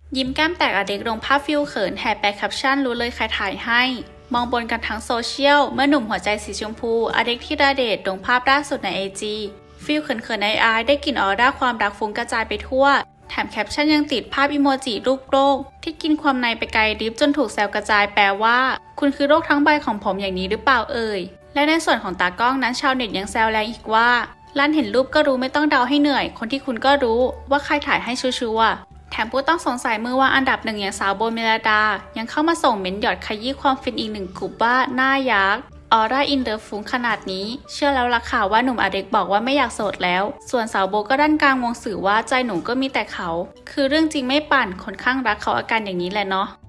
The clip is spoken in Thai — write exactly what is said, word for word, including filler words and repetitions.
ยิ้มแก้มแตกอเด็กลงภาพฟิลเขินแห่แปะแคปชั่นรู้เลยใครถ่ายให้มองบนกันทั้งโซเชียลเมื่อหนุ่มหัวใจสีชมพูอเด็กธีรเดชลงภาพล่าสุดในไอจีฟิลเขินๆในอายได้กลิ่นออร่าความรักฟุ้งกระจายไปทั่วแถมแคปชั่นยังติดภาพอิโมจิรูปโลกที่กินความในไปไกลดิฟจนถูกแซวกระจายแปลว่าคุณคือโลกทั้งใบของผมอย่างนี้หรือเปล่าเอ่ยและในส่วนของตากล้องนั้นชาวเน็ตยังแซวแรงอีกว่าลั่นเห็นรูปก็รู้ไม่ต้องเดาให้เหนื่อยคนที่คุณก็รู้ว่าใครถ่ายให้ชัวร์แถมผู้ต้องสงสัยมือวางอันดับหนึ่งอย่างสาวโบเมลดายังเข้ามาส่งเม้นหยอดขยี้ความฟินอีกหนึ่งกลุ่มว่าหน้ายักษ์ออร่าอินเดอร์ฟุ้งขนาดนี้เชื่อแล้วล่ะค่ะว่าหนุ่มอเด็กบอกว่าไม่อยากโสดแล้วส่วนสาวโบก็ด้านกลางวงสื่อว่าใจหนูก็มีแต่เขาคือเรื่องจริงไม่ปั่นคนข้างรักเขาอาการอย่างนี้แหละเนาะ